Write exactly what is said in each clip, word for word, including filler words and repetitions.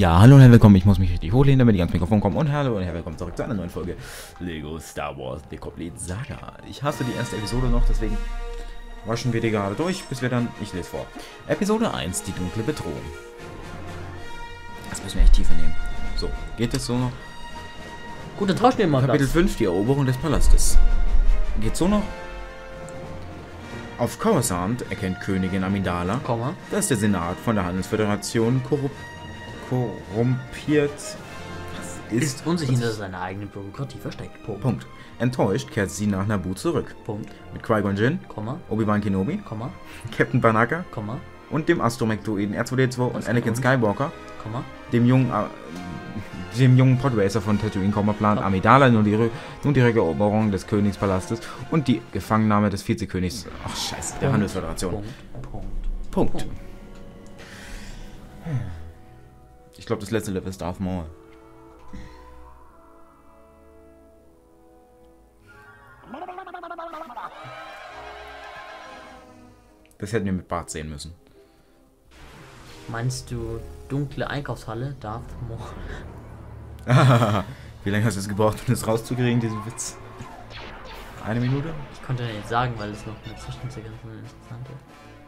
Ja, hallo und herzlich willkommen. Ich muss mich richtig hochlehnen, damit ich ans Mikrofon komme. Und hallo und herzlich willkommen zurück zu einer neuen Folge Lego Star Wars The Complete Saga. Ich hasse die erste Episode noch, deswegen waschen wir die gerade durch, bis wir dann... Ich lese vor. Episode eins, die dunkle Bedrohung. Das müssen wir echt tiefer nehmen. So, geht es so noch? Gut, dann tauschen wir mal Kapitel das. fünf, die Eroberung des Palastes. Geht so noch? Auf Coruscant erkennt Königin Amidala, Komma. dass der Senat von der Handelsföderation korrup korrumpiert ist, Ist unsicher hinter seiner eigenen Bürokratie versteckt. Punkt. Punkt. Enttäuscht kehrt sie nach Naboo zurück. Punkt. Mit Qui-Gon Jinn, Komma. Obi-Wan Kenobi, Komma. Captain Banaka Komma. und dem Astromech-Druiden R zwei D zwei und Was Anakin kommt? Skywalker, Komma. dem jungen, äh, dem jungen Podracer von Tatooine, plant Ja. Amidala nun die, Rü- nun die Rückeroberung des Königspalastes und die Gefangennahme des Vizekönigs. Ach scheiße, der Punkt. Handelsföderation. Punkt. Punkt. Punkt. Punkt. Ich glaube, das letzte Level ist Darth Maul. Das hätten wir mit Bart sehen müssen. Meinst du dunkle Einkaufshalle? Darth Maul. Wie lange hast du es gebraucht, um das rauszukriegen, diesen Witz? Eine Minute? Ich konnte nicht sagen, weil es noch eine Zwischensequenz interessant ist.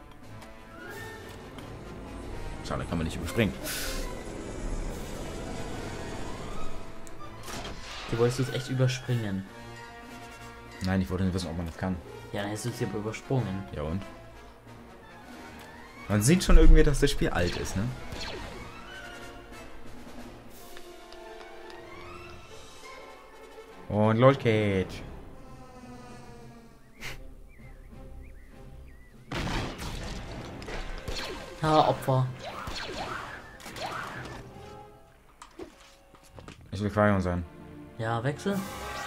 Schade, kann man nicht überspringen. Du wolltest es echt überspringen. Nein, ich wollte nicht wissen, ob man das kann. Ja, dann hättest du es aber übersprungen. Ja und? Man sieht schon irgendwie, dass das Spiel alt ist, ne? Und los geht's. Ja, Opfer. Ich will Qui-Gon sein. Ja, Wechsel.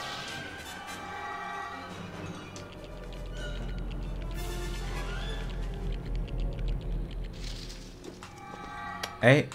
Ey.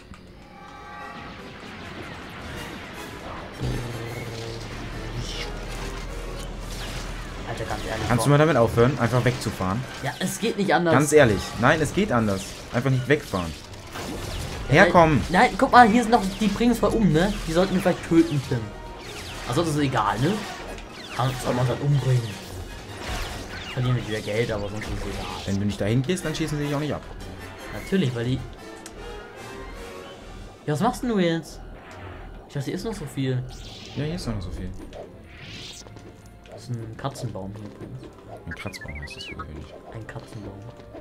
Alter, ganz ehrlich. Kannst du mal damit aufhören, einfach wegzufahren? Ja, es geht nicht anders. Ganz ehrlich. Nein, es geht anders. Einfach nicht wegfahren. Ja, Herkommen! Nein, guck mal, hier sind noch, die bringen es voll um, ne? Die sollten wir vielleicht töten, Tim. Also das ist egal, ne? Kann, soll man dann umbringen. Verlieren wir wieder Geld, aber sonst ist es egal. Wenn du nicht dahin gehst, dann schießen sie dich auch nicht ab. Natürlich, weil die... Ja, was machst denn du jetzt? Ich dachte, hier ist noch so viel. Ja, hier ist noch so viel. Das ist ein Katzenbaum hier übrigens. Ein Kratzbaum heißt das für gewöhnlich. Ein Katzenbaum.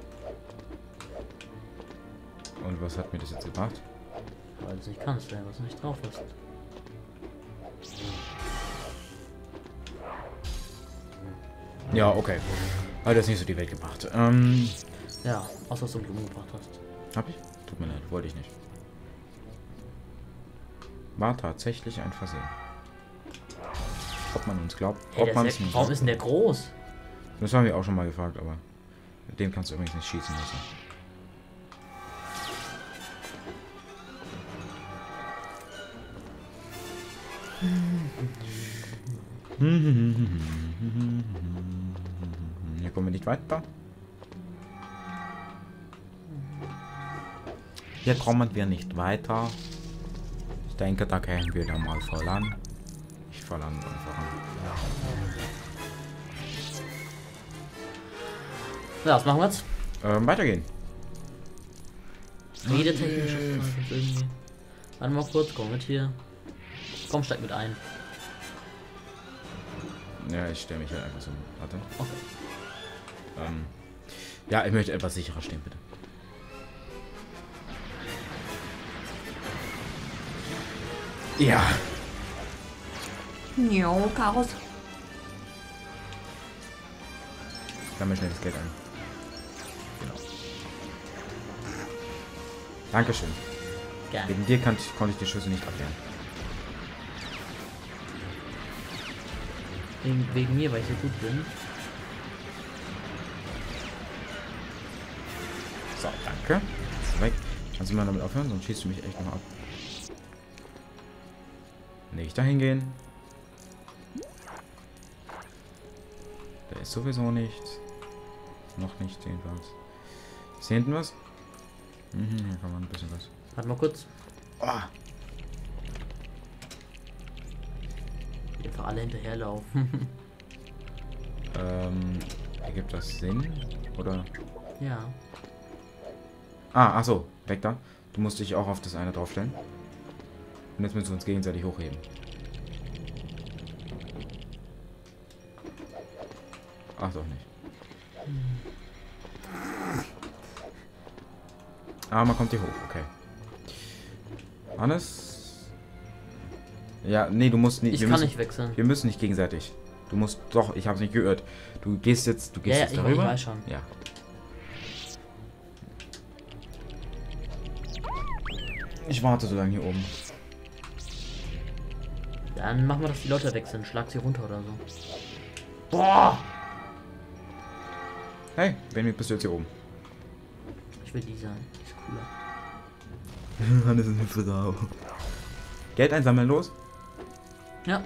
Und was hat mir das jetzt gebracht? Weil du es nicht kannst, weil du nicht drauf hast. Ja, okay. Aber das ist nicht so die Welt gebracht. Ähm, Ja, außer dass du Blumen gebracht hast. hab ich? Tut mir leid, wollte ich nicht. War tatsächlich ein Versehen. Ob man uns glaubt, Hey, ob der man ist es der, nicht. warum ist denn der groß? Das haben wir auch schon mal gefragt, aber mit dem kannst du übrigens nicht schießen lassen. Hier kommen wir nicht weiter. Hier kommen wir nicht weiter. Ich denke, da gehen wir da mal voran. Ich voran und voran. Ja, was machen wir jetzt? Ähm, weitergehen. Jede technische Frage ist irgendwie. Warte mal kurz, komm mit hier. Komm, steig mit ein. Ja, ich stelle mich halt einfach so. Warte. Okay. Ähm, ja, ich möchte etwas sicherer stehen, bitte. Ja. Jo, Chaos. Sammel schnell das Geld ein. Genau. Dankeschön. Gerne. Wegen dir kann, konnte ich die Schüsse nicht abwehren. Wegen, wegen mir, weil ich so gut bin. So, danke. Ist weg. Kannst du mal damit aufhören, sonst schießt du mich echt noch ab. Nicht dahin gehen. Der ist sowieso nichts. Noch nicht jedenfalls. Ist hier hinten was? Mhm, hier kann man ein bisschen was. Warte mal kurz. Oh, einfach alle hinterherlaufen. Ähm, ergibt das Sinn? Oder? Ja. Ah, ach so, weg da. Du musst dich auch auf das eine draufstellen. Und jetzt müssen wir uns gegenseitig hochheben. Ach doch nicht. Ah, man kommt hier hoch, okay. Hannes? Ja, nee, du musst nicht. Ich wir kann müssen, nicht wechseln. Wir müssen nicht gegenseitig. Du musst doch, ich hab's nicht gehört. Du gehst jetzt, du gehst Ja, jetzt ja, ich, darüber. ich weiß schon. Ja. Ich warte so lange hier oben. Dann machen wir, dass die Leute wechseln. Schlag sie runter oder so. Boah! Hey, Benny, bist du jetzt hier oben? Ich will die sein. Die ist cooler. Hannes ist eine Frau. Geld einsammeln, los? Ja.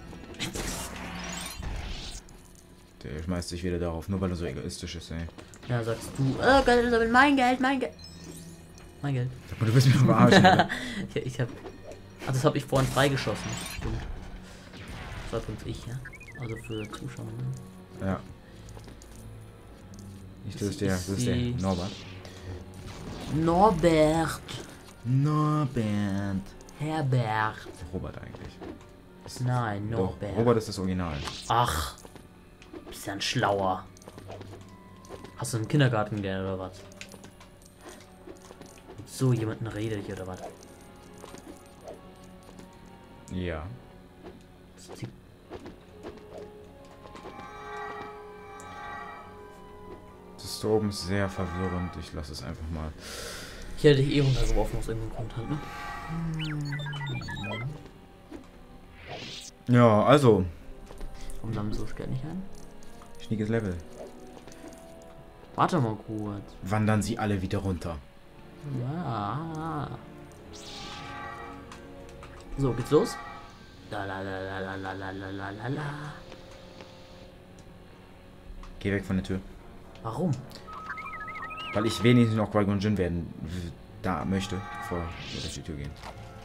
Der schmeißt sich wieder darauf, nur weil er so egoistisch ist, ey. Ja, sagst du. Oh Gott, das ist mein Geld, mein Geld. Mein Geld. Aber du willst mich doch verarschen, oder? ich, ich hab. Also das habe ich vorhin freigeschossen. Stimmt. Das war übrigens ich, ja. Also für Zuschauer, ne? Ja. Ich, das ist der, das ist der Sie- Norbert. Norbert. Norbert. Herbert. Robert eigentlich. Nein, Doch, Norbert. Robert ist das Original. Ach. Bist ja ein Schlauer. Hast du im Kindergarten gelernt oder was? Mit so jemanden rede ich oder was? Ja. Das ist die- Das da oben ist sehr verwirrend. Ich lasse es einfach mal. Ich hätte dich eh runtergeworfen aus irgendeinem Grund halt, ne? Ja, also. Warum sammelst du das Geld nicht ein? Schniekes Level. Warte mal kurz. Wandern sie alle wieder runter. Ja. So, geht's los? La la la la la la la la la la la. Geh weg von der Tür. Warum? Weil ich wenigstens noch Qui-Gon Jinn werden w- da möchte, bevor wir durch die Tür gehen.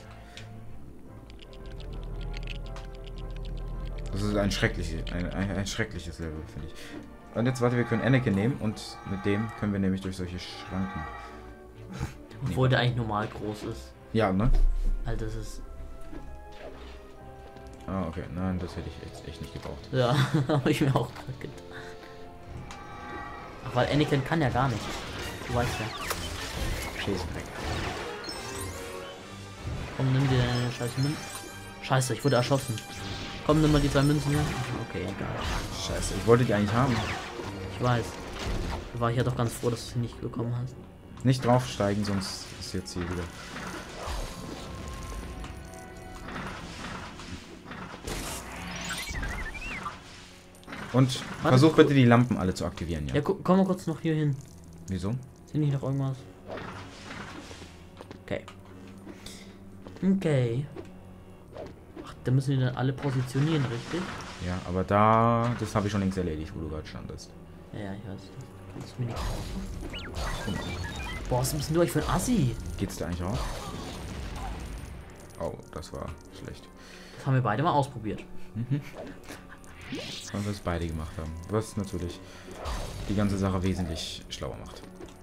Das ist ein schreckliches, ein, ein, ein schreckliches Level, finde ich. Und jetzt warte, wir können Anakin nehmen und mit dem können wir nämlich durch solche Schranken. Obwohl der eigentlich normal groß ist. Ja, ne? Also das ist. Ah, okay. Nein, das hätte ich echt, echt nicht gebraucht. Ja, habe ich mir auch gerade gedacht. Ach, weil Anakin kann ja gar nicht. Du weißt ja. Schießen weg. Komm, nimm dir deine scheiß Münzen. Scheiße, ich wurde erschossen. Komm, nimm mal die zwei Münzen her. Okay, egal. Scheiße, ich wollte die eigentlich haben. Ich weiß. Da war ich ja doch ganz froh, dass du sie nicht bekommen hast. Nicht draufsteigen, sonst ist jetzt hier wieder. Und Warte, versuch gu- bitte die Lampen alle zu aktivieren, ja. Ja, gu komm mal kurz noch hier hin. Wieso? Ist hier nicht noch irgendwas? Okay. Okay. Ach, da müssen wir dann alle positionieren, richtig? Ja, aber da, das habe ich schon längst erledigt, wo du gerade standest. Ja, ja, ich weiß. Kannst du mir nicht kaufen? Boah, was bist denn du eigentlich für ein Assi? Geht's dir eigentlich auch? Oh, das war schlecht. Das haben wir beide mal ausprobiert. Weil wir es beide gemacht haben. Was natürlich die ganze Sache wesentlich schlauer macht.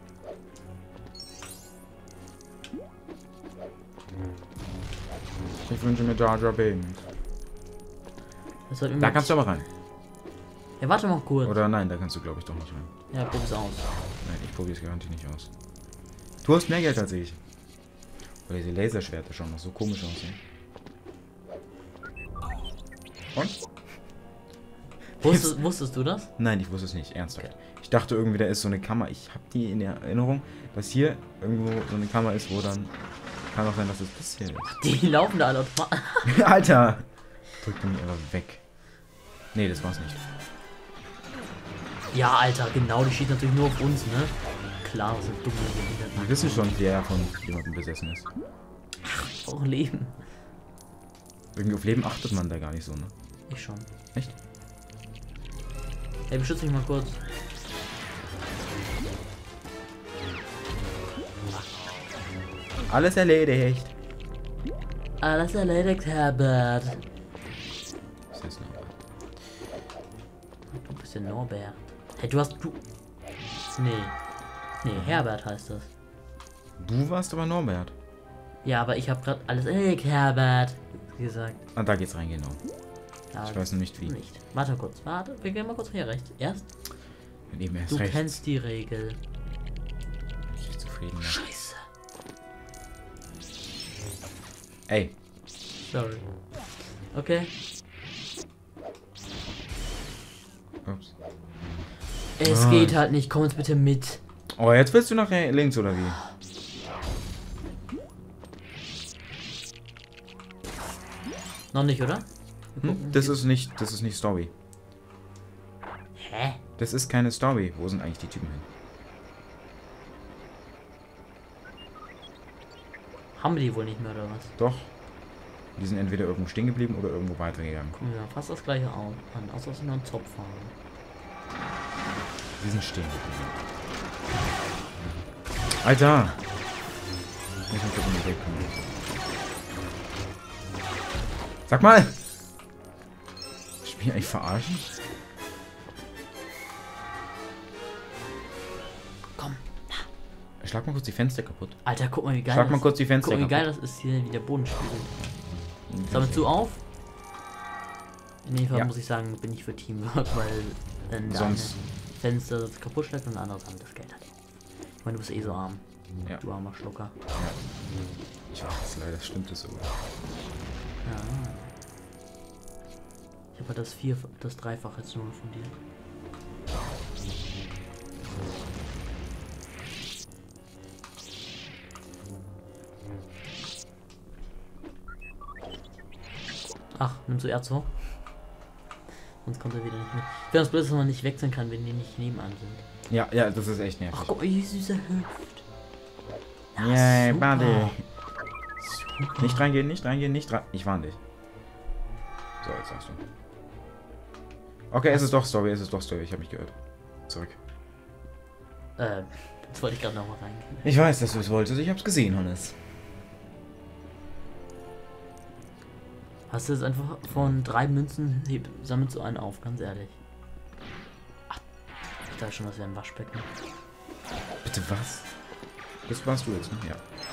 Ich wünsche mir Jar Jar Binks. Das sollten wir Da mal- kannst du aber rein. Ja, warte mal kurz. Oder nein, da kannst du glaube ich doch nicht rein. Ja, probier's aus. Nein, ich probiere es garantiert nicht aus. Du hast mehr Geld als ich. Weil diese Laserschwerter schon noch so komisch aussehen. Und? Wusstest, wusstest du das? Nein, ich wusste es nicht, ernsthaft. Ich dachte irgendwie, da ist so eine Kammer. Ich habe die in der Erinnerung, dass hier irgendwo so eine Kammer ist, wo dann... Kann auch sein, dass es das hier ist. Die laufen da alle automatisch. Alter! Drück mich einfach weg. Nee, das war's nicht. Ja, Alter, genau, die steht natürlich nur auf uns, ne? Klar, was sind dumme Wir wissen schon, wer von jemandem besessen ist. auch Leben. Irgendwie auf Leben achtet man da gar nicht so, ne? Ich schon. Echt? Ey, beschütze mich mal kurz. Alles erledigt. Alles erledigt, Herbert. Das bist denn Norbert? Hey, du hast du. Nee. Nee, Herbert heißt das. Du warst aber Norbert. Ja, aber ich habe gerade alles. Ey, Herbert gesagt. Ah, da geht's rein, genau. Ja, Ich weiß noch nicht wie. Nicht. Warte kurz, warte. Wir gehen mal kurz hier rechts. Erst. Eben erst Du rechts. kennst die Regel. Ich bin zufrieden. Ja. Scheiße. Ey. Sorry. Okay. Ups. Es Ah. geht halt nicht. Komm jetzt bitte mit. Oh, jetzt willst du nach links oder wie? Noch nicht, oder? Hm? Das ist nicht, das ist nicht Story. Hä? Das ist keine Story. Wo sind eigentlich die Typen hin? Haben wir die wohl nicht mehr, oder was? Doch. Die sind entweder irgendwo stehen geblieben oder irgendwo weitergegangen. Gucken wir mal fast das gleiche auch an. Außer dass sie noch einen Zopf haben. Die sind stehen geblieben. Alter! Ich muss kurz in die Welt kommen. Sag mal! Ich bin eigentlich verarschen? Komm. Schlag mal kurz die Fenster kaputt. Alter, guck mal, wie geil Schlag das mal kurz die Fenster Guck mal, wie geil kaputt. das ist hier, wie der Boden spiegelt. Sammelst du auf? In dem Fall Ja. muss ich sagen, bin ich für Teamwork, weil wenn der Sonst- eine Fenster das kaputt schlägt und der andere sammelt das Geld hat. Ich meine, du bist eh so arm. Ja. Du armer Schlucker. Ja. Ich weiß, leider stimmt es so. Ja. Ich habe halt das vier, das Dreifach jetzt nur von dir. Ach, nimmst du Erz hoch? Sonst kommt er wieder nicht mit. Ich finde das blöd, dass man nicht wechseln kann, wenn die nicht nebenan sind. Ja, ja, das ist echt nervig. Ach, guck mal, wie süß er hüpft. Ja, Yay, super. Buddy. Super. Nicht reingehen, nicht reingehen, nicht rein. Ich warne dich. So, jetzt sagst du. Okay, es ist doch Story, es ist doch Story. Ich habe mich gehört. Zurück. Äh, jetzt wollte ich gerade noch mal reingehen. Ich weiß, dass du es wolltest. Ich hab's gesehen, Hannes. Hast du jetzt einfach von drei Münzen, heb, sammelst du einen auf, ganz ehrlich. Ach, ich dachte schon, das wäre ein Waschbecken. Bitte was? Das warst du jetzt, ne?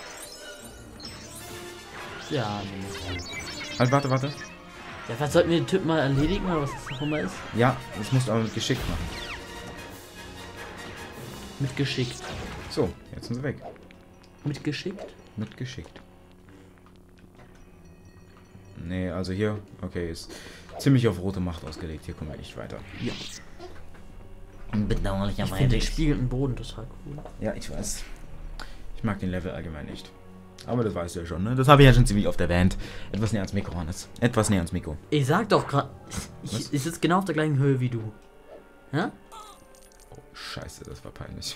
Ja. Ja, nee. Halt, warte, warte. Ja, was sollten wir den Typ mal erledigen, oder was das auch immer ist? Ja, das musst du aber mit Geschick machen. Mit geschickt. So, jetzt sind sie weg. Mit geschickt? Mit geschickt. Nee, also hier, okay, ist ziemlich auf rote Macht ausgelegt. Hier kommen wir nicht weiter. Ja. Ich Bedauerlicherweise. finde den spiegelnden Boden total cool. Ja, ich weiß. Ich mag den Level allgemein nicht. Aber das weißt du ja schon, ne? Das habe ich ja schon ziemlich oft erwähnt. Etwas näher ans Mikro, Hannes. Etwas näher ans Mikro. Ich sag doch gerade, Was? ich, ich sitze genau auf der gleichen Höhe wie du. Ja? Oh, scheiße, das war peinlich.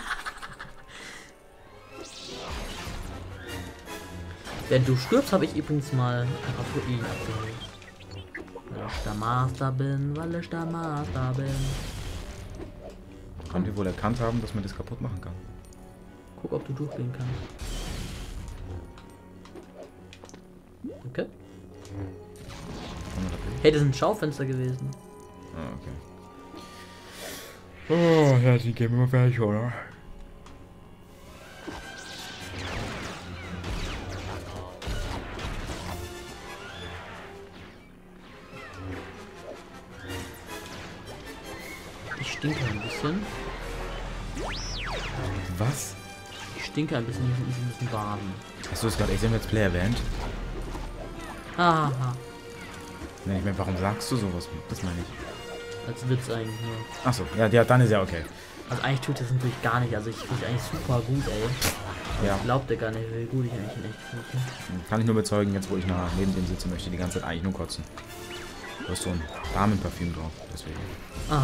Wenn du stirbst, habe ich übrigens mal ein paar Proteine abgeholt. Weil ich der Master bin, weil ich der Master bin. Kann die wohl erkannt haben, dass man das kaputt machen kann? Guck, ob du durchgehen kannst. Okay. Kann man das durch? Hey, das ist ein Schaufenster gewesen. Ah, okay. Oh, ja, die gehen immer fertig, oder? Ich stinke ein bisschen. Was? Ich stinke ein bisschen, ich muss ein bisschen baden. Hast du es gerade echt im Let's Play erwähnt? Haha. Nee, ich meine, warum sagst du sowas? Das meine ich. Als Witz eigentlich nur. Achso, ja, ja, dann ist ja okay. Also eigentlich tut das natürlich gar nicht. Also ich finde eigentlich super gut, ey. Ja, Glaubt ihr gar nicht, wie gut ich eigentlich in echt finde. kann ich nur bezeugen, jetzt wo ich nah neben dem sitze, möchte ich die ganze Zeit eigentlich nur kotzen. Du hast so ein Damenparfüm drauf, deswegen. Ah.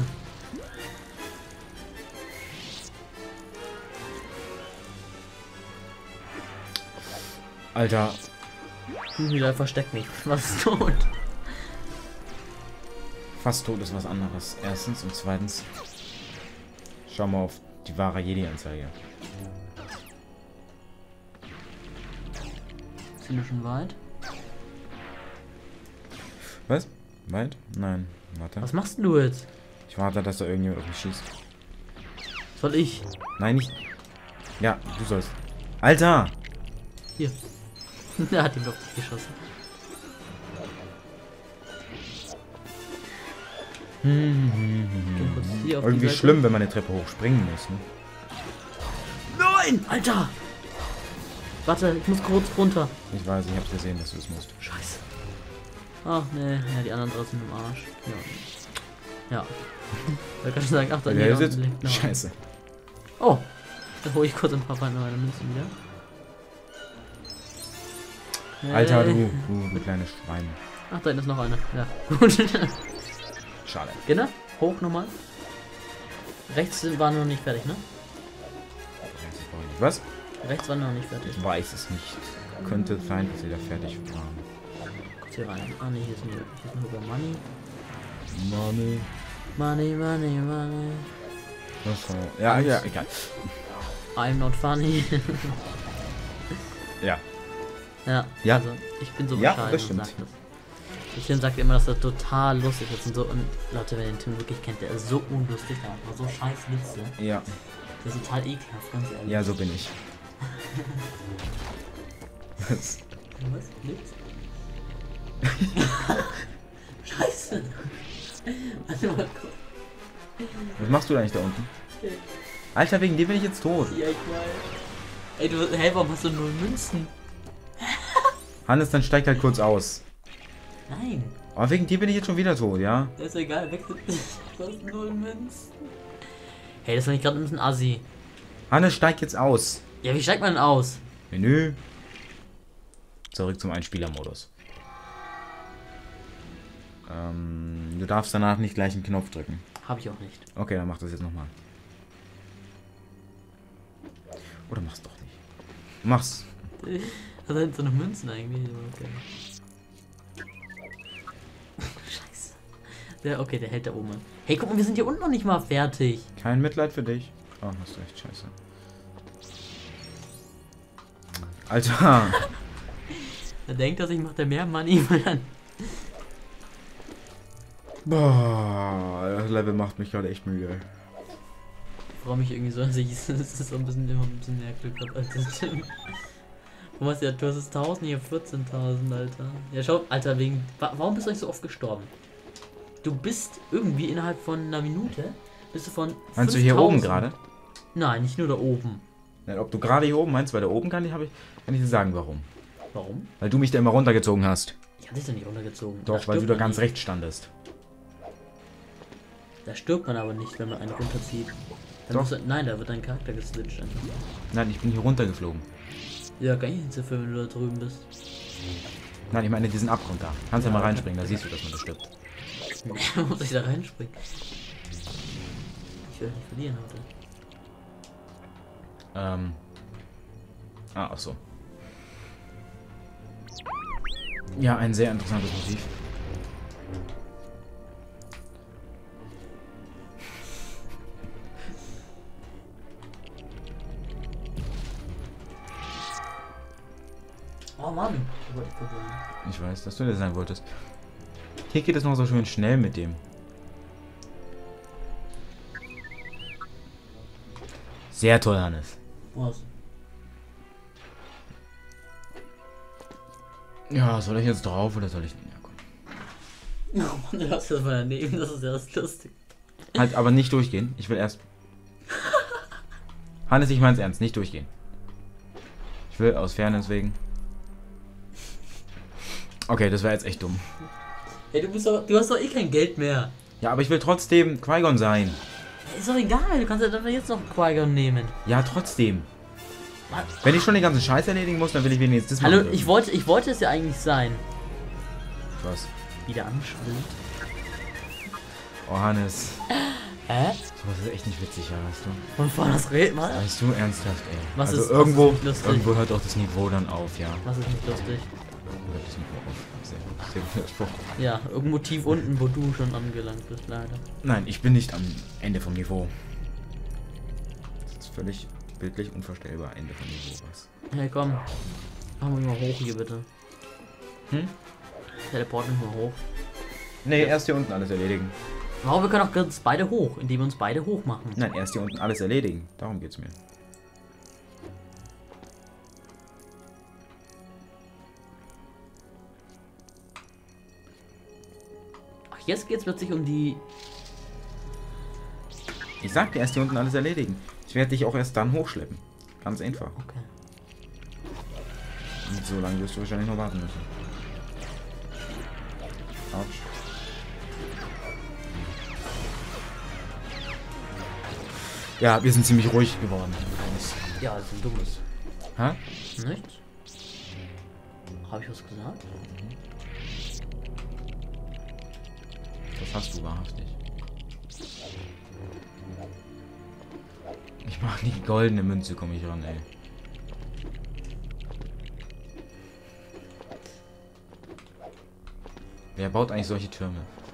Alter, Wieder versteckt mich. Was ist tot? fast tot ist was anderes. Erstens und zweitens. Schau mal auf die wahre Jedi-Anzeige. Sind wir schon weit? Was? Weit? Nein. Warte. Was machst denn du jetzt? Ich warte, dass da irgendjemand auf mich schießt. Soll ich? Nein, nicht. Ja, du sollst. Alter! Hier. Der hat ihn auf dich geschossen. Hier auf die Irgendwie Seite. schlimm, wenn man eine Treppe hochspringen muss. Ne? Nein! Alter! Warte, ich muss kurz runter. Ich weiß, ich hab's gesehen, dass du es musst. Scheiße. Ach nee, ja, die anderen draußen im Arsch. Ja. Ja. Da kann ich sagen, ach, da Der liegt sitzt. noch. Scheiße. Oh! Dann hole ich kurz ein paar meine Münzen wieder. Alter, Hey. du, du, du kleines Schwein. Ach, da hinten ist noch eine. Ja, gut. Schade. Genau, hoch nochmal. Rechts sind, waren noch nicht fertig, ne? Was? Rechts waren noch nicht fertig. Ich weiß es nicht. Könnte sein, dass sie da fertig waren. Kurz hier rein. Ah ne, hier ist nur, hier ist nur über Money. Money. Money, money, money. Achso. Ja, ja, egal. I'm not funny. Ja. Ja, Ja. also ich bin so Ja, bescheiden das und stimmt. sag das. Der Tim sagt immer, dass er total lustig ist und so. Und Leute, wenn ihr den Tim wirklich kennt, der ist so unlustig, der macht so scheiß Witze. Ja. Der ist total ekelhaft, ganz ehrlich. Ja, so bin ich. Was? Was? Nix? Scheiße. Warte mal kurz. Was machst du da eigentlich da unten? Alter, wegen dir bin ich jetzt tot. Ja, ich weiß. Ey, du, hey, warum hast du null Münzen? Hannes, dann steigt halt kurz aus. Nein, Aber wegen dir bin ich jetzt schon wieder tot, ja? das ist egal, wechselt nicht. Du hast null Münzen. Hey, das fand ich gerade ein bisschen assi. Hannes, steigt jetzt aus. Ja, wie steigt man denn aus? Menü. Zurück zum Einspielermodus. Ähm, du darfst danach nicht gleich einen Knopf drücken. Hab ich auch nicht. Okay, dann mach das jetzt nochmal. Oder mach's doch nicht. Mach's. Was sind so eine Münzen eigentlich? Okay. Scheiße. Der, okay, der hält da oben. Hey, guck mal, wir sind hier unten noch nicht mal fertig. Kein Mitleid für dich. Oh, hast recht, scheiße. Alter. Er denkt, dass ich mache mehr Money, weil dann. Boah, das Level macht mich gerade echt müde. Ich freue mich irgendwie so, dass ich das ist so ein bisschen immer ein bisschen mehr Glück habe als das Tim. Wo hast du ja, du hast es tausend, hier vierzehntausend, Alter. Ja, schau, Alter, wegen. wa- Warum bist du eigentlich so oft gestorben? Du bist irgendwie innerhalb von einer Minute. Bist du von. Meinst du hier oben fünftausend gerade? Nein, nicht nur da oben. Ja, ob du gerade hier oben meinst, weil da oben kann ich, habe ich, kann ich dir sagen, warum. Warum? Weil du mich da immer runtergezogen hast. Ich hatte dich doch nicht runtergezogen. Doch, Da weil du stirbt da man ganz nicht. rechts standest. Da stirbt man aber nicht, wenn man einen runterzieht. Dann Doch. muss er, nein, da wird dein Charakter geswitcht einfach. Nein, ich bin hier runtergeflogen. Ja, kann ich nicht so viel, wenn du da drüben bist. Nein, ich meine diesen Abgrund da. Kannst ja Ja, mal okay. reinspringen, da siehst du, dass man da stirbt. Muss ich da reinspringen? Ich will nicht verlieren heute. Ähm. Ah, ach so. Ja, ein sehr interessantes Motiv. Oh Mann, das wollte ich kurz sagen. Ich weiß, dass du das sein wolltest. Hier geht es noch so schön schnell mit dem. Sehr toll, Hannes. Was? Ja, soll ich jetzt drauf oder soll ich... Ja, komm. Oh Mann, du hast das mal daneben, das ist ja das lustig. Halt, aber nicht durchgehen. Ich will erst... Hannes, ich mein's ernst. Nicht durchgehen. Ich will aus Fairness wegen... Okay, das war jetzt echt dumm. Hey, du bist doch, du hast doch eh kein Geld mehr. Ja, aber ich will trotzdem Qui-Gon sein. Ist doch egal, du kannst ja dann jetzt noch Qui-Gon nehmen. Ja, trotzdem. Was? Wenn ich schon den ganzen Scheiß erledigen muss, dann will ich wenigstens das Hallo, machen ich dürfen. wollte, ich wollte es ja eigentlich sein. Was? Wieder anschwillt. Oh, Hannes. Hä? Sowas ist echt nicht witzig, ja, weißt du. Und vor das Reden, was? Weißt du, ernsthaft, ey. Was also ist- was irgendwo, ist nicht lustig? irgendwo hört auch das Niveau dann auf, ja. Was ist nicht lustig? Hört das Niveau auf. Sehr, sehr guter Spruch. Ja, irgendwo tief unten, wo du schon angelangt bist, leider. Nein, ich bin nicht am Ende vom Niveau. Das ist völlig bildlich unvorstellbar, Ende vom Niveau, was. Hey, komm. Machen wir mal hoch hier, bitte. Hm? Teleport mich mal hoch. Nee, erst hier unten alles erledigen. Aber wir können auch ganz beide hoch, indem wir uns beide hoch machen. Nein, erst hier unten alles erledigen. Darum geht's mir. Ach, jetzt geht's plötzlich um die... Ich sag dir, erst hier unten alles erledigen. Ich werde dich auch erst dann hochschleppen. Ganz einfach. Okay. Und so lange wirst du wahrscheinlich noch warten müssen. Autsch. Ja, wir sind ziemlich ruhig geworden. Ja, das ist ein dummes. Hä? Nichts? Habe ich was gesagt? Das hast du wahrhaftig. Ich mach die goldene Münze, komme ich ran, ey. Wer baut eigentlich solche Türme?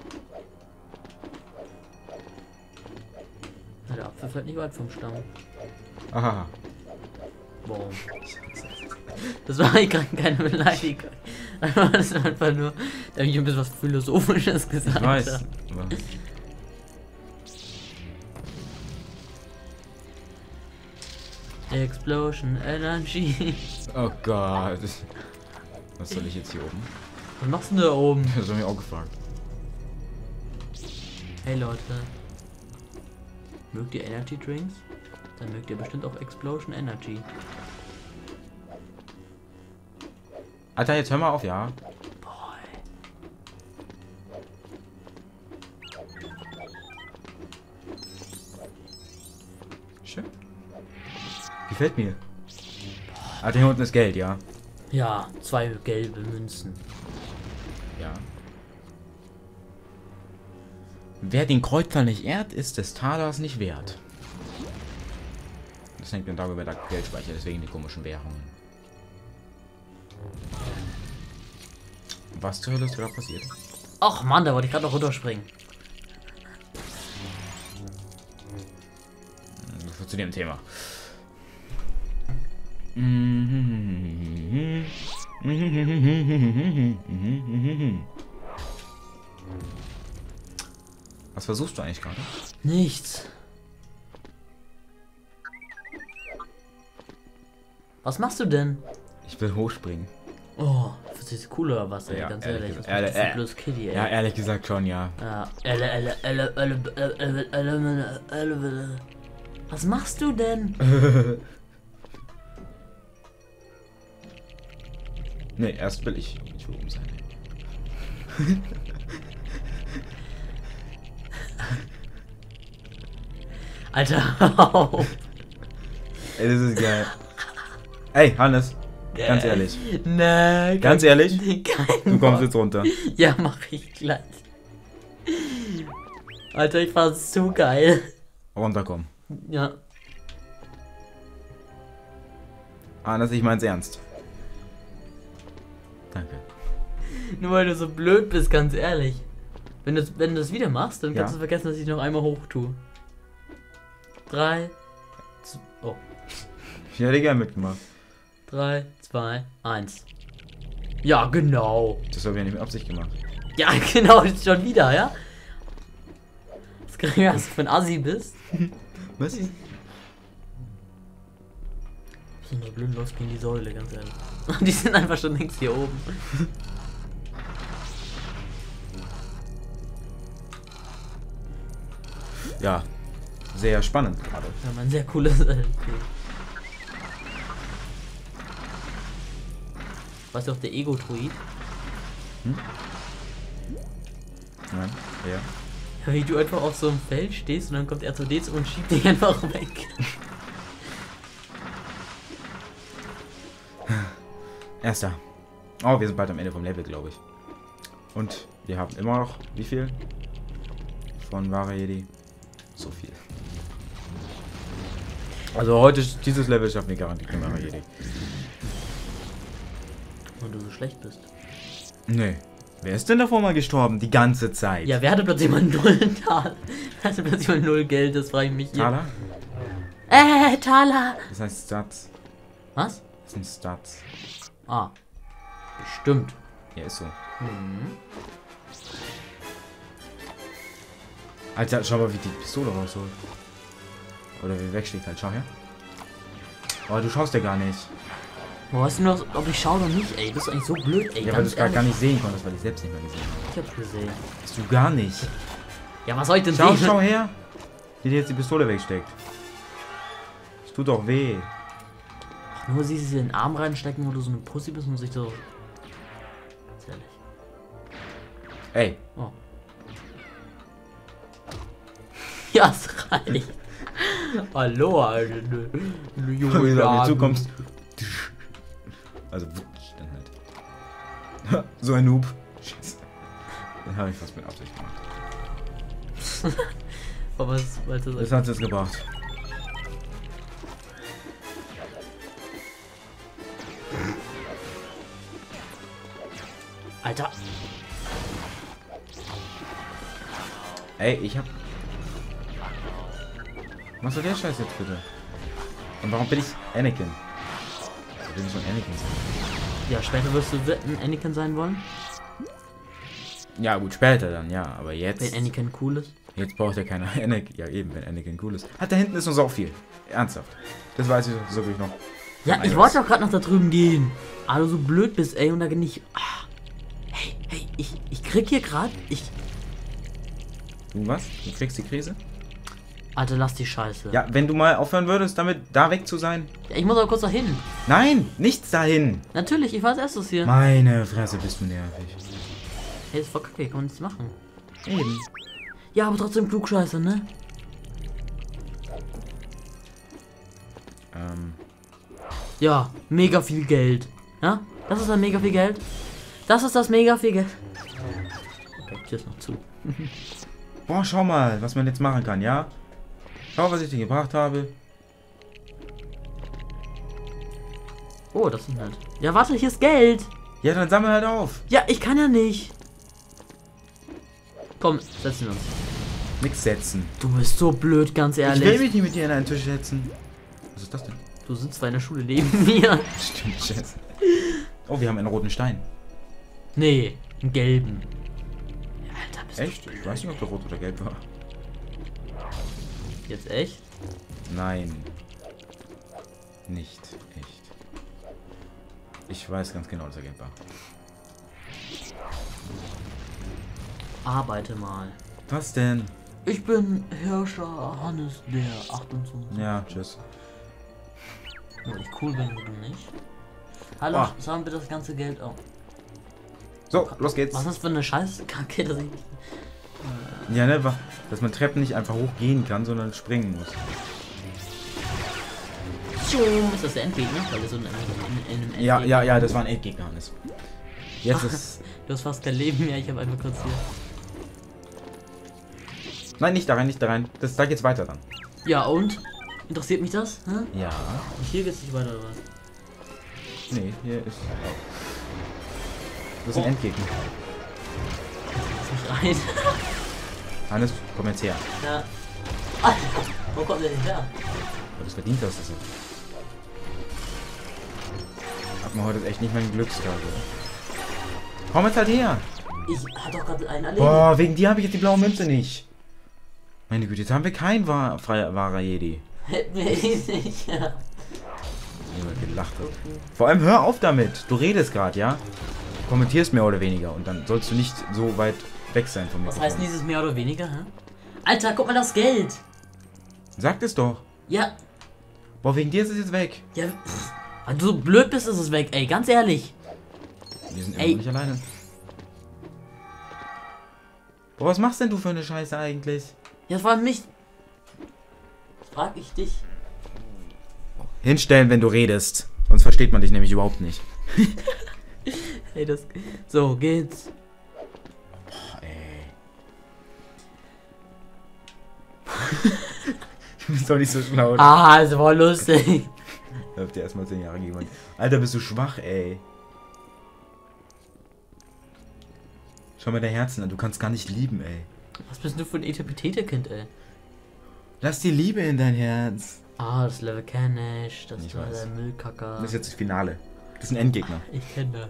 Na, der Apfel fällt nicht weit vom Stamm. Aha. Warum? Das war eigentlich keine Beleidigung. Das war einfach nur, da habe ich ein bisschen was Philosophisches gesagt. Ich weiß. Aber Explosion Energy. oh Gott. Was soll ich jetzt hier oben? Was machst du denn da oben? Das haben wir auch gefragt. Hey Leute. Mögt ihr Energy Drinks? Dann mögt ihr bestimmt auch Explosion Energy. Alter, jetzt hör mal auf, ja. Boy. Schön. Gefällt mir. Alter, hier unten ist Geld, ja. Ja, zwei gelbe Münzen. Ja. Wer den Kreuzer nicht ehrt, ist des Talers nicht wert. Das hängt dann darüber der Geldspeicher, deswegen die komischen Währungen. Was zur Hölle ist wieder passiert? Ach Mann, da wollte ich gerade noch runterspringen. Zu dem Thema. Was versuchst du eigentlich gerade? Nichts. Was machst du denn? Ich will hochspringen. Oh, das ist cool oder was, ey? Ja, Ganz ehrlich ehrlich. gesagt. Was bist du Ehrlich- für bloß Kitty, ey? Ja, ehrlich gesagt schon, ja. Ja. Elle, elle, elle, elle, elle, elle, elle, elle, elle. Was machst du denn? Ne, erst will ich nicht oben sein. Alter, Ey, das ist geil. Ey, Hannes, ganz ehrlich. Nee, Ganz ehrlich, kein du kommst Wort. jetzt runter. Ja, mach ich gleich. Alter, ich fand's so geil. Runterkommen. Ja. Hannes, ich mein's ernst. Danke. Nur weil du so blöd bist, ganz ehrlich. Wenn du, wenn du das wieder machst, dann kannst Ja. du vergessen, dass ich noch einmal hoch tue. Drei. z- Oh. Ich hätte gerne mitgemacht. Drei, zwei, eins. Ja, genau. Das habe ich ja nicht mit Absicht gemacht. Ja, genau, das ist schon wieder, ja? Das kriegen wir, dass du für ein Assi bist. Was? So eine blöd läuft gegen die Säule, ganz ehrlich. Die sind einfach schon längst hier oben. Ja, sehr spannend gerade. Wir haben ein sehr cooles L P. Weißt du auch der Ego-Druid? Nein, ja. Ja, wie du einfach auf so einem Feld stehst und dann kommt R zwei D zwei und schiebt dich einfach weg. Erster. Oh, wir sind bald am Ende vom Level, glaube ich. Und wir haben immer noch, wie viel? Von Wahre Jedi? So viel. Also heute, dieses Level schaffen wir garantiert in Wahre Jedi. Und du so schlecht bist. Nee. Wer ist denn davor mal gestorben? Die ganze Zeit. Ja, wer hatte plötzlich mal null Tal? Wer hatte plötzlich mal null Geld? Das frage ich mich hier. Thaler? Äh, Thaler! Das heißt Stats. Was? Das sind Stats. Ah. Bestimmt. Ja, ist so. Mhm. Alter, schau mal, wie die Pistole rausholt. Oder wie wegschlägt halt. Schau her. Oh, du schaust ja gar nicht. Wo weißt du noch, ob ich schaue oder nicht, ey? Das ist eigentlich so blöd, ey. Ja, weil du es gar, gar nicht sehen konntest, weil ich selbst nicht mehr gesehen habe. Ich hab's gesehen. Hast du gar nicht. Ja, was soll ich denn Schau, sehen? schau her. Wie dir jetzt die Pistole wegsteckt. Es tut doch weh. Ach, nur siehst du sie in den Arm reinstecken, wo du so eine Pussy bist und sich so... Ganz ehrlich. Ey. Oh. Ja, es reicht. Hallo, Alter. Du, du Wenn junge du auf Dame. mich zukommst. Also, dann halt. So ein Noob. Scheiße. Den habe ich fast mit Absicht gemacht. Aber was, was das Das hat es gebracht. Alter. Ey, ich hab... Was soll der Scheiß jetzt bitte? Und warum bin ich Anakin? Ich will nicht so ein Anakin sein. Ja, später wirst du ein Anakin sein wollen? Ja, gut, später dann, ja. Aber Wenn jetzt... Anakin cool ist. Jetzt braucht er keine Anakin. Ja, eben, wenn Anakin cool ist. Hat da hinten ist uns auch viel. Ernsthaft. Das weiß ich so wirklich noch. Ja, ich wollte doch gerade noch da drüben gehen. Aber du so blöd bist, ey, und da nicht... Ah. Hey, hey, ich, ich krieg hier gerade... Ich... Du was? Du kriegst die Krise? Alter, lass die Scheiße. Ja, wenn du mal aufhören würdest, damit da weg zu sein. Ja, ich muss aber kurz dahin. Nein, nichts dahin. Natürlich, ich war als erstes hier. Meine Fresse, bist du nervig. Hey, ist voll kacke, kann man nichts machen. Eben. Ja, aber trotzdem Klugscheiße, ne? Ähm. Ja, mega viel Geld. Ja? Das ist dann mega viel Geld. Das ist das mega viel Geld. Okay, Tür ist noch zu. Boah, schau mal, was man jetzt machen kann, ja? Schau, was ich dir gebracht habe. Oh, das ist nett. Ja, warte, hier ist Geld. Ja, dann sammel halt auf. Ja, ich kann ja nicht. Komm, setzen wir uns. Nix setzen. Du bist so blöd, ganz ehrlich. Ich will mich nicht mit dir in einen Tisch setzen. Was ist das denn? Du sitzt zwar in der Schule neben mir. Stimmt, Scheiße. Oh, wir haben einen roten Stein. Nee, einen gelben. Ja, Alter, bist Echt? Ich weiß nicht, ob der rot oder gelb war. du jetzt echt? Nein. Nicht echt. Ich weiß ganz genau, dass er gelb war. Arbeite mal. Was denn? Ich bin Herrscher Hannes der achtundzwanzig. Ja, tschüss. Nur ich cool bin, du nicht. Hallo, Ah. sagen bitte das ganze Geld auf. So, los geht's. Was ist das für eine Scheißkacke, dass ich... Ja, ne, wa- dass man Treppen nicht einfach hochgehen kann, sondern springen muss. Tschum, ist das der Endgegner? Weil er so in, in, in einem Ja, Endgegner- ja, ja, das war ein Endgegner, Hannes. Jetzt ist... Du hast fast kein Leben mehr, ich habe einfach kurz hier... Nein, nicht da rein, nicht da rein. Das, da geht's weiter dann. Ja, und? Interessiert mich das? Hä? Ja. Und hier geht's nicht weiter, oder was? Nee, hier ist... Das ist ein Oh. Endgegner. Lass mich rein. Hannes, komm jetzt her. Ja. Alter, wo kommt der denn her? Weil du es verdient hast, das Hat man heute echt nicht meinen Glückstag, oder? Komm jetzt halt her! Ich hatte doch gerade einen erledigt. Boah, wegen dir habe ich jetzt die blaue Münze nicht. Meine Güte, jetzt haben wir keinen wahr, freier, wahrer Jedi. Hätten wir ihn nicht. Ja. Jemand gelacht hat. Vor allem hör auf damit. Du redest gerade, ja? Du kommentierst mehr oder weniger und dann sollst du nicht so weit weg sein von mir. Was heißt dieses mehr oder weniger, hä? Alter, guck mal das Geld! Sag es doch. Ja, Boah, wegen dir ist es jetzt weg. ja, pff, weil du so blöd bist, ist es weg, ey, ganz ehrlich. Wir sind Ey. immer nicht alleine. Boah, was machst denn du für eine Scheiße eigentlich? Ja, vor allem mich. Das frag ich dich. Hinstellen, wenn du redest. Sonst versteht man dich nämlich überhaupt nicht. Ey, das. So, geht's. Boah, ey. Du bist doch nicht so schlau. Ah, es war lustig. Ich hab dir erstmal zehn Jahre gegeben. Alter, bist du schwach, ey. Schau mal dein Herzen an, du kannst gar nicht lieben, ey. Was bist du für ein Etepetete-Kind, ey? Lass die Liebe in dein Herz. Ah, das Level kenn ich. Das Ich war weiß. der Müllkacker. Das ist jetzt das Finale. Das ist ein Endgegner. Ich kenn das.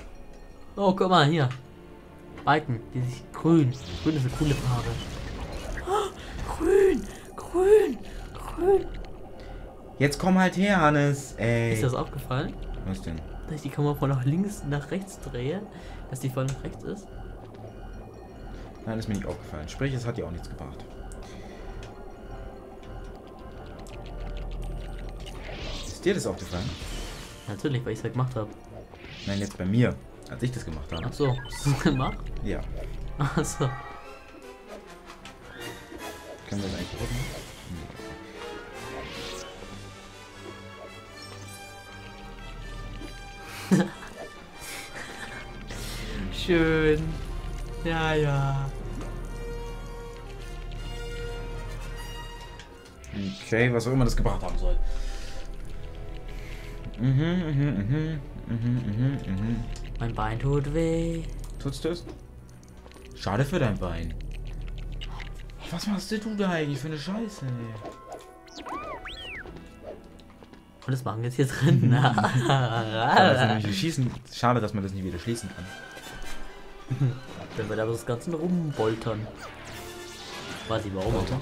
Oh, guck mal, hier. Balken, die sich grün. Grün ist eine coole Farbe. Grün. Grün. Jetzt komm halt her, Hannes. Ey. Ist das aufgefallen? Was denn? Dass ich die Kamera von nach links nach rechts drehe, dass die voll nach rechts ist. Nein, ist mir nicht aufgefallen. Sprich, es hat dir auch nichts gebracht. Ist dir das aufgefallen? Natürlich, weil ich es halt gemacht habe. Nein, jetzt bei mir, als ich das gemacht habe. Ach so, hast du das gemacht? Ja. Ach so. Können wir das eigentlich gucken? Schön. Ja, ja. Okay, was auch immer das gebracht haben soll. Mhm, mhm, mhm, mhm, mhm, mhm. Mein Bein tut weh. Tut's das? Schade für dein Bein. Was machst du da eigentlich für eine Scheiße? Und das machen wir jetzt hier drin. Also nicht schießen. Schade, dass man das nie wieder schließen kann. Wenn wir da das Ganze rumboltern. Weiß ich warum. Bolter?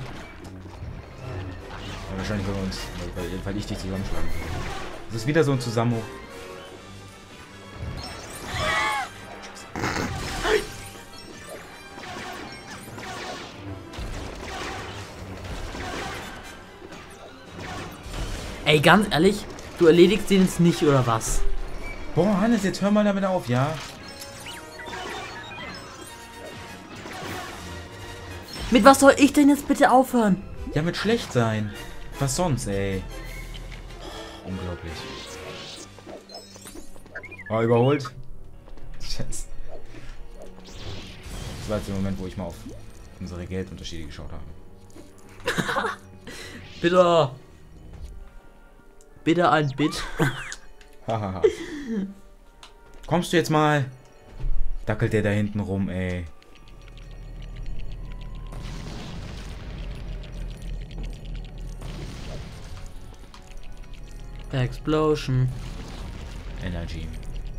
Ja, wahrscheinlich, weil, wir uns, weil, weil ich dich zusammenschlagen will. Das ist wieder so ein Zusammenhang. Ey, ganz ehrlich, du erledigst den jetzt nicht, oder was? Boah, Hannes, jetzt hör mal damit auf, ja? Mit was soll ich denn jetzt bitte aufhören? Ja, mit schlecht sein. Was sonst, ey? Oh, unglaublich. Oh, überholt. Scheiße. Das war jetzt der Moment, wo ich mal auf unsere Geldunterschiede geschaut habe. Bitte. Bitte ein Bit. Hahaha. Kommst du jetzt mal? Dackelt der da hinten rum, ey. Explosion. Energy.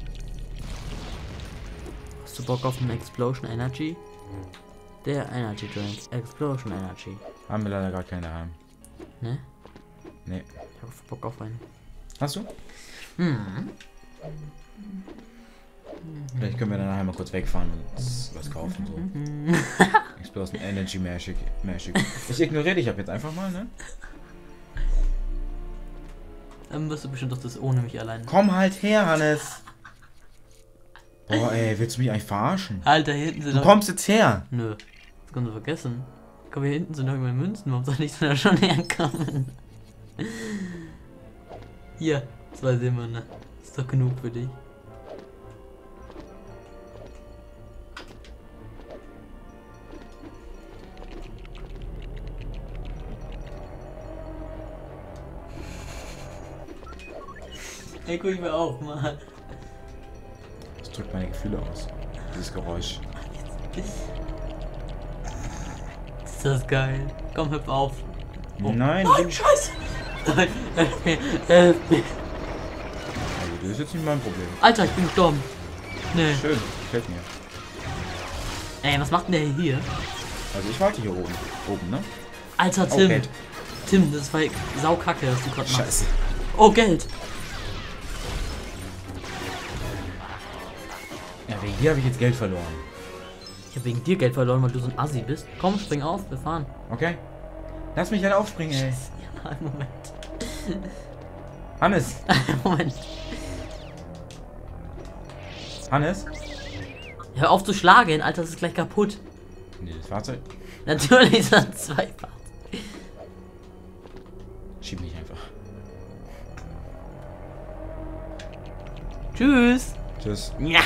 Hast du Bock auf einen Explosion Energy? Der Energy Drink. Explosion Energy. Haben wir leider gar keine daheim. Ne? Nee. Ich hab Bock auf einen. Hast du? Hm. Vielleicht können wir dann nachher mal kurz wegfahren und was kaufen. So. Explosion Energy Magic. Magic. Ich ignoriere dich ab jetzt einfach mal, ne? Dann wirst du bestimmt doch das ohne mich allein. Komm halt her, Hannes. Boah, ey, willst du mich eigentlich verarschen? Alter, hier hinten sind Du noch... kommst jetzt her. Nö, das kannst du vergessen. Komm, hier hinten sind noch immer Münzen. Warum soll ich denn da schon herkommen? Hier, zwei Silberne. Ist doch genug für dich. Ey, guck ich mir auf, Mann. Das drückt meine Gefühle aus. Dieses Geräusch. Ist das geil. Komm, hüpf auf. Oh. Nein, Nein, du- Scheiße. Nein, helf mir, helf mir. Also, das ist jetzt nicht mein Problem. Alter, ich bin gestorben. Nee. Schön, gefällt mir. Ey, was macht denn der hier? Also ich warte hier oben. Oben, ne? Alter, Oh, Tim. Geld. Tim, das war saukacke, was du gerade machst. Scheiße. Oh, Geld. Ja, wegen hier habe ich jetzt Geld verloren. Ich habe wegen dir Geld verloren, weil du so ein Assi bist. Komm, spring auf, wir fahren. Okay? Lass mich halt aufspringen, ey. Ja, einen Moment. Hannes! Einen Moment. Hannes? Hör auf zu schlagen, Alter, das ist gleich kaputt. Nee, das Fahrzeug. Natürlich sind zwei Fahrzeuge. Schieb mich einfach. Tschüss. Tschüss. Ja.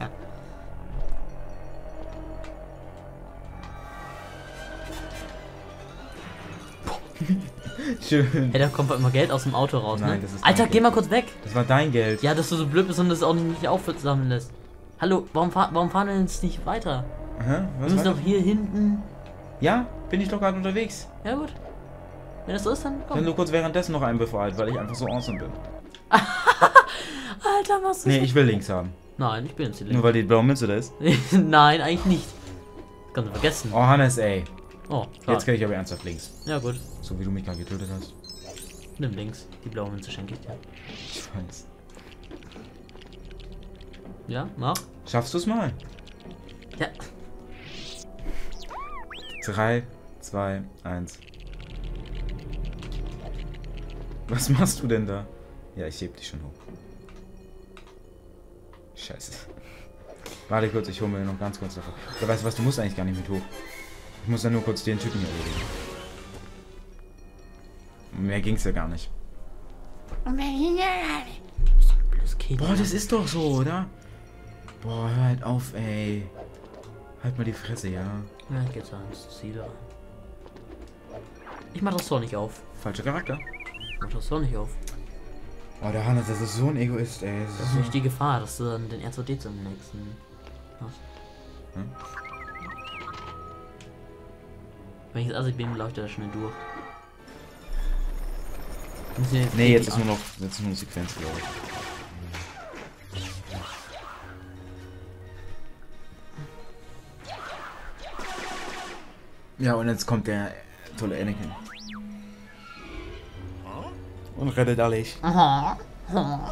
Schön. Hey, da kommt immer Geld aus dem Auto raus, Nein, ne? das ist Alter, dein geh mal Geld. kurz weg. Das war dein Geld. Ja, dass du so blöd bist und das auch nicht aufsammeln lässt. Hallo, warum, fahr, warum fahren wir jetzt nicht weiter? Hä? Wir Was müssen war doch hier hinten. Ja, bin ich doch gerade unterwegs. Ja gut. Wenn das so ist, dann Dann komm. nur kurz währenddessen noch einen befreit, weil ich einfach so awesome bin. Alter, was ist Nee, das? ich will links haben. Nein, ich bin jetzt hier Nur weil die blaue Münze da ist. links. Nein, eigentlich nicht. Kannst du vergessen. Oh, Hannes, ey. Oh, klar. Jetzt kriege ich aber ernsthaft links. Ja, gut. So wie du mich gerade getötet hast. Nimm links. Die blaue Münze schenke ich dir. Ich weiß. Ja, mach. Schaffst du es mal? Ja. drei, zwei, eins. Was machst du denn da? Ja, ich heb dich schon hoch. Scheiße. Warte kurz, ich hole mir noch ganz kurz davon. Ja, weißt du was, du musst eigentlich gar nicht mit hoch. Ich muss ja nur kurz den Typen erledigen. Mehr ging's ja gar nicht. Boah, das ist doch so, oder? Boah, hör halt auf, ey. Halt mal die Fresse, ja. Ja, geht's ans Ziel. Ich mach das doch nicht auf. Falscher Charakter. Ich mach das doch nicht auf. Oh, der Hannes, das ist so ein Egoist, ey. Das Das ist ist so nicht die Gefahr, dass du dann den R zwei D zum nächsten hast. Hm? Wenn ich jetzt assig bin, läuft er schnell durch. Müssen wir Nee, jetzt die- ist nur noch, jetzt ist nur eine Sequenz, glaube ich. Ja, und jetzt kommt der tolle Anakin. Und rettet alles. Aha. Aha.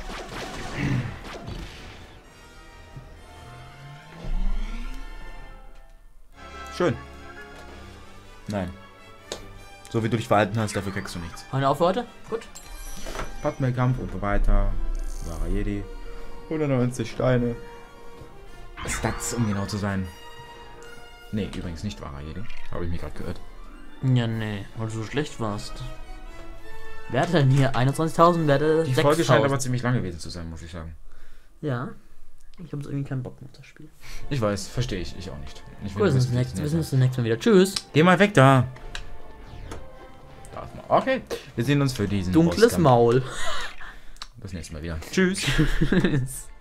Schön. Nein. So wie du dich verhalten hast, dafür kriegst du nichts. Haben wir auf für heute? Gut. Padme-Kampf und so weiter. Wahrer Jedi. hundertneunzig Steine. Stats, um genau zu sein. Nee, übrigens nicht wahrer Jedi. Habe ich mich gerade gehört. Ja, nee, weil du so schlecht warst. Wer hat denn hier einundzwanzigtausend, wer hat Die Folge scheint sechstausend? aber ziemlich lang gewesen zu sein, muss ich sagen. Ja. Ich habe irgendwie keinen Bock mehr auf das Spiel. Ich weiß, verstehe ich. Ich auch nicht. Ich Gut, wir sehen uns nächstes- wir sehen uns nächstes Mal wieder. Tschüss. Geh mal weg da. Darf man. Okay, wir sehen uns für diesen Dunkles Bosskampf. Maul. Bis nächstes Mal wieder. Tschüss. Tschüss.